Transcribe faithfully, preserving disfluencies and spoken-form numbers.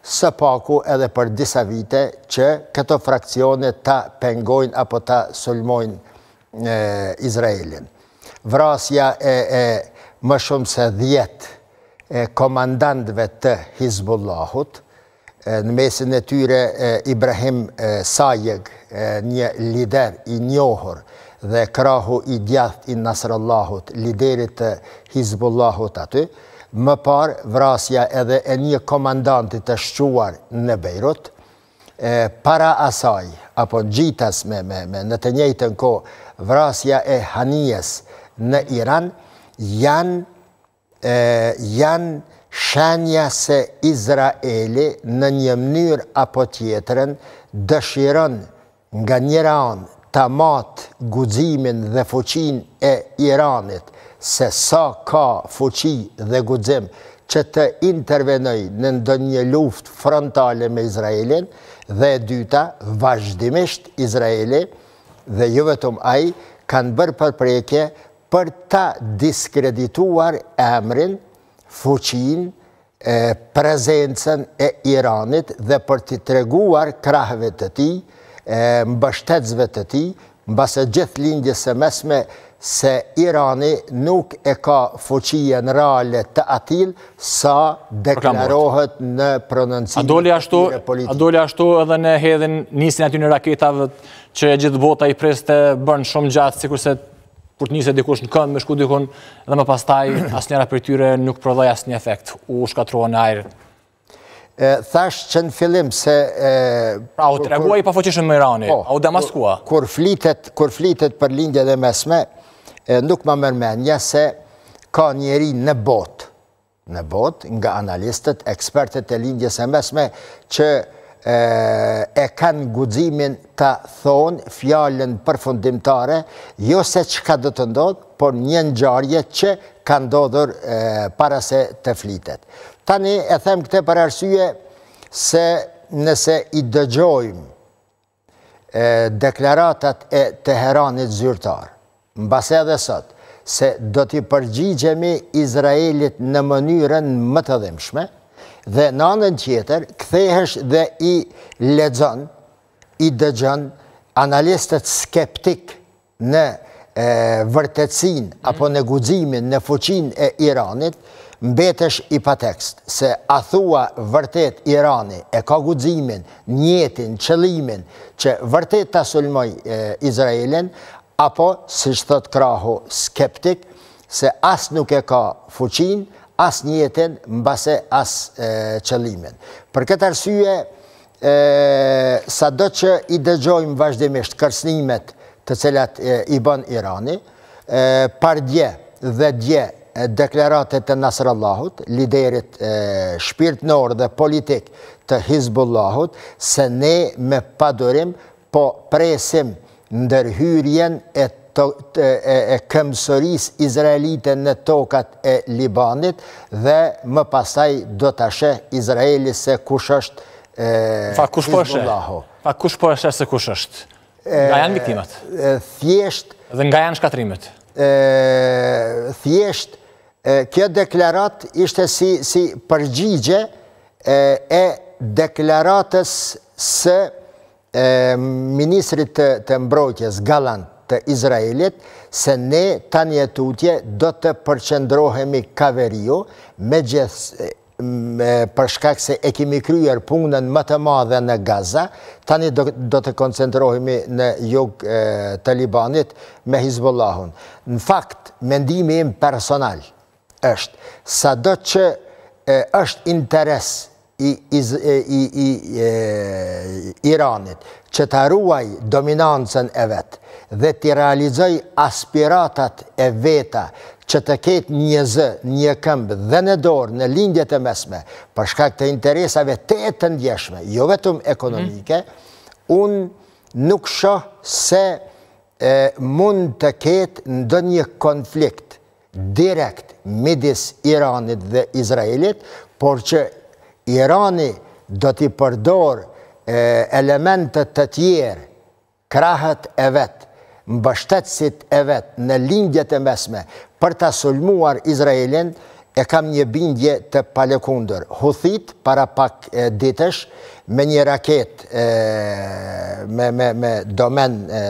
së paku edhe për disa vite që këto fraksione ta pengojnë apo ta sulmojnë Izraelin. Vrasja e, e më shumë se dhjetë e komandantëve të Hizbullahut, në mesin e tyre Ibrahim Sajeg, një lider i njohur dhe krahu i djathtë i Nasrallahut, liderit të Hizbullahut aty, më parë vrasja edhe e një komandanti të shquar në Beirut, para asaj, apo gjitas me, me, me në të njëjtën kohë, vrasja e Hanijes në Iran, janë, janë shenja se Izraeli në një mënyrë apo tjetërën dëshiron nga njëra anë ta matë guximin dhe fuqin e Iranit, se sa ka fuqi dhe guxim që të intervenoj në ndonjë luftë frontale me Izraelin, dhe e dyta, vazhdimisht Izraeli dhe jo vetëm ai kanë bërë përpjekje për ta diskredituar emrin, fuqin, prezencën e Iranit dhe për t'i treguar krahëve të tij, mbështetësve të tij, mbase gjithë lindjes së mesme se Irani nuk e ka fuqien reale të atill sa deklarohet në prononcimin e tyre politike. A doli ashtu edhe në hedhjen nisjen aty në raketave që gjithë bota i priste bën shumë gjatë, sikurse kur të njëse dikush në kënd me shku dikun dhe më pastaj asnjëra për tyre nuk prodhoi asnjë efekt, u shkatrua në ajër. Thash që në fillim se... Pra u treguaj pa fuqishëm me Irani, a u demaskua? Kur flitet, kur flitet për lindje dhe mesme, nuk më mërmenja se ka njeri në botë, në botë, nga analistët, ekspertët e lindjes e mesme, që e kanë guximin të thonë fjallën përfundimtare, jo se që ka do të ndodhë, por një ngjarje që ka ndodhur para se të flitet. Tani e them këte për arsye se nëse i dëgjojmë deklaratat e Teheranit zyrtar, mbase edhe sot, se do t'i përgjigjemi Izraelit në mënyrën më të dhimbshme, dhe në anën tjetër, kthehesh dhe i lexon, i dëgjon analistët skeptik në vërtetësin, apo në guximin, në fuqin e Iranit, mbetesh i patekst, se a thua vërtet Irani e ka guximin, njetin, qëllimin, që vërtet ta sulmoj Izraelin, apo, si që thot krahu skeptik, se as nuk e ka fuqin, as njetin, mbase as qëllimin. Për këtë arsye, sa do që i dëgjojmë vazhdimisht kërcënimet të cilat i bën Irani, par dje dhe dje deklaratet të Nasrallahut, liderit shpirtnor dhe politik të Hizbullahut, se ne me padurim po presim ndërhyrjen e e këmbësëris izraelite në tokat e Libanit dhe më pasaj do të ashe Izraeli se kush është Hizbullahu. Fa kush po ashe se kush është? Nga janë viktimat? Thjesht... Dhe nga janë shkatrimet? Thjesht, kjo deklarat ishte si përgjigje e deklaratës së ministrit të mbrojtjes Gallant të Izraelit, se ne tani e tutje do të përqendrohemi kaveriu, me gjithë për shkak se e kemi kryer punën më të madhe në Gaza, tani do të koncentrohemi në jug të Libanit me Hizbullahun. Në fakt, mendimi im personal është, sa do që është interes i Iranit që të ruaj dominancën e vetë dhe të realizoj aspiratat e veta që të ketë një zë, një këmbë dhe në dorë në lindjet e mesme për shkak të interesave të të ndjeshme, jo vetëm ekonomike, unë nuk shoh se mund të ketë ndonjë konflikt direkt midis Iranit dhe Izraelit, por që Irani do t'i përdor elementet të tjerë, krahët e vetë, mbështetësit e vetë në lindjet e mesme për ta sulmuar Izraelin, e kam një bindje të palekundër. Huthit para pak ditësh me një raket me domen